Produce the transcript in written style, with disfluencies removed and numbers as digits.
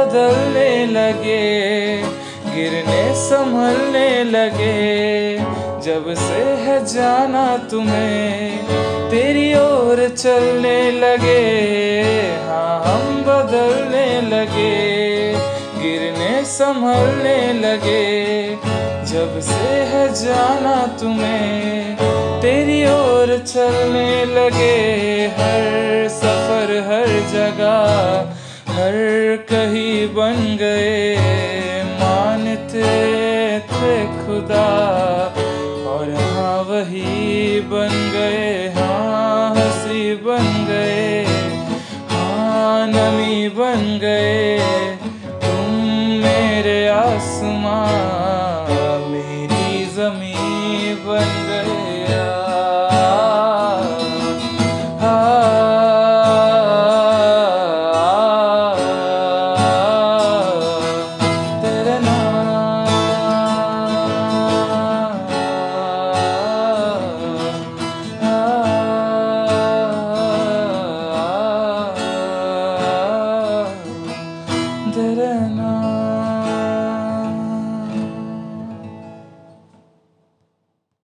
बदलने लगे, गिरने संभलने लगे। जब से है जाना तुम्हें, तेरी ओर चलने लगे। हाँ हम बदलने लगे, गिरने संभलने लगे। जब से है जाना तुम्हें, तेरी ओर चलने लगे। हर सफर हर जगह हर कहीं बन गए, मानते थे खुदा और हाँ वही बन गए। हाँ हंसी बन गए, हाँ नमी बन गए, तुम मेरे आसमां।